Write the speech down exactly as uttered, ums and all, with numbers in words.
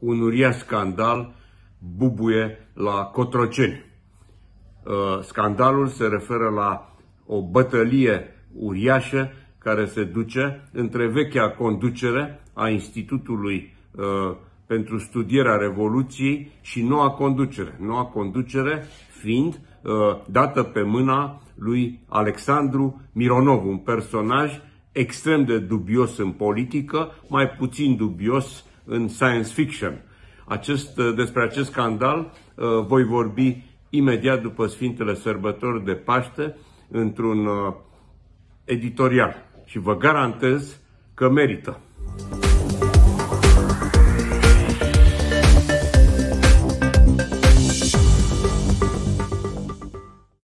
un uriaș scandal bubuie la Cotroceni. Scandalul se referă la o bătălie uriașă care se duce între vechea conducere a Institutului pentru studierea Revoluției și noua conducere. Noua conducere fiind dată pe mâna lui Alexandru Mironov, un personaj extrem de dubios în politică, mai puțin dubios în science fiction. Acest, despre acest scandal voi vorbi imediat după Sfintele Sărbători de Paște într-un editorial și vă garantez că merită.